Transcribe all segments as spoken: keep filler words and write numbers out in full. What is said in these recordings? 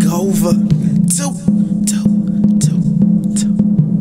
over. Two, two, two, two.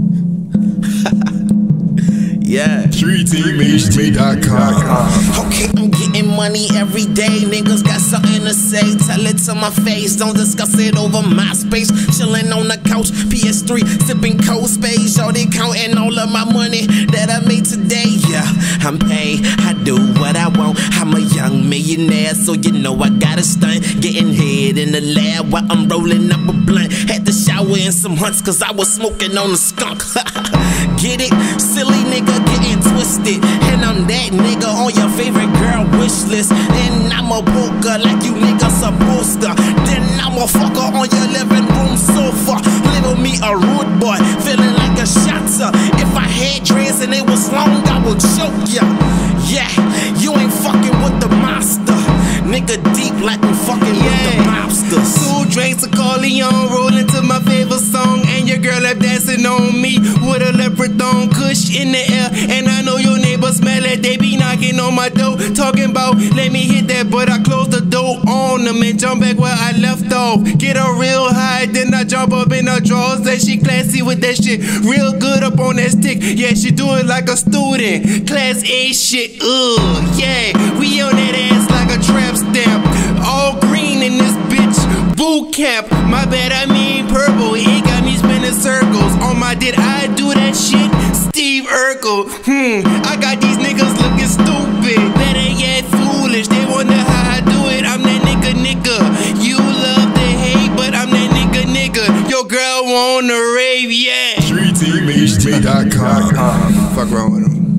Yeah. Street Team H D dot com. Okay, I'm getting money every day. Niggas got something to say. Tell it to my face. Don't discuss it over MySpace. Chilling on the couch, P S three, sipping cold space. Shorty counting all of my money that I made today. Yeah, I'm paid. I do what I want. I'm a young millionaire, so you know I gotta stunt. Getting head in the lab while I'm rolling up a blunt. Had to shower in some hunts cause I was smoking on a skunk. Get it? Silly nigga getting twisted. And I'm that nigga on your favorite girl wish list. And I'm a poker like you niggas supposed to. Then I'm a fucker on your living room sofa. Little me a rude boy, feeling like a shotter. If I had dreads and it was long, I would choke ya. Yeah, you ain't fucking with the monster. Nigga deep like I'm fucking yeah. with the mobsters. Two drinks of Corleone, rolling to my favorite song. And your girl up dancing on me with a leopard thong, kush in the air. And I know your neighbors smell it, they be knocking on my door, talking about let me hit that, but I close the door on them and jump back where I left off. Get her real high, then I jump up in her drawers. Say she classy with that shit, real good up on that stick. Yeah, she do it like a student, class A shit. Ugh, yeah, we on that ass like a trap stamp. All green in this bitch, boot camp. My bad, I mean purple. It got me spinning circles. On my did I do that shit? Steve Urkel. Hmm, I got these niggas looking stupid. That ain't yet foolish. They wonder how I do it. I'm that nigga nigga. You love to hate, but I'm that nigga nigga. Your girl wanna rave, yeah. Street Team H D dot com. Fuck wrong with him.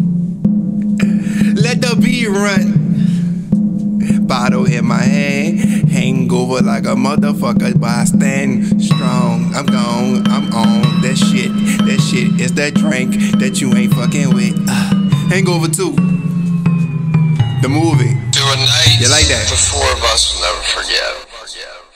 Let the beat run. Bottle in my hand, hangover like a motherfucker, but I stand strong. I'm gone, I'm on that shit. That shit is that drink that you ain't fucking with. Uh, hangover two, the movie. Do a night you like that? the four of us will never forget.